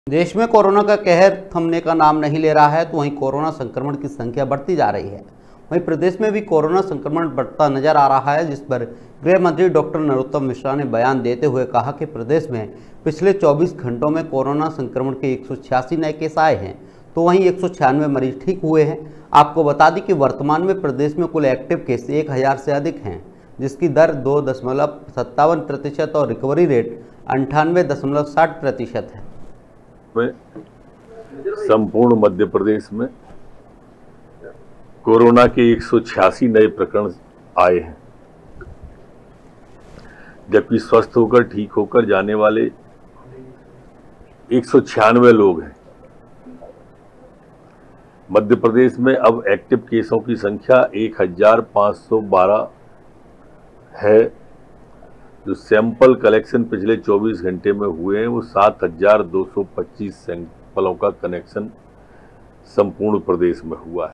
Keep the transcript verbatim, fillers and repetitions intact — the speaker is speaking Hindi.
देश में कोरोना का कहर थमने का नाम नहीं ले रहा है, तो वहीं कोरोना संक्रमण की संख्या बढ़ती जा रही है। वहीं प्रदेश में भी कोरोना संक्रमण बढ़ता नजर आ रहा है, जिस पर गृह मंत्री डॉक्टर नरोत्तम मिश्रा ने बयान देते हुए कहा कि प्रदेश में पिछले चौबीस घंटों में कोरोना संक्रमण के एक सौ छियासी नए केस आए हैं, तो वहीं एक सौ छियानवे मरीज ठीक हुए हैं। आपको बता दें कि वर्तमान में प्रदेश में कुल एक्टिव केस एक हजार से अधिक हैं, जिसकी दर दो दशमलव सत्तावन प्रतिशत और रिकवरी रेट अंठानवे दशमलव साठ प्रतिशत है। में संपूर्ण मध्य प्रदेश में कोरोना के एक सौ छियासी नए प्रकरण आए हैं, जबकि स्वस्थ होकर ठीक होकर जाने वाले एक सौ छियानवे लोग हैं। मध्य प्रदेश में अब एक्टिव केसों की संख्या एक हजार पाँच सौ बारह है। जो सैंपल कलेक्शन पिछले चौबीस घंटे में हुए हैं वो सात हजार दो सौ पच्चीस सैंपलों का कनेक्शन संपूर्ण प्रदेश में हुआ है।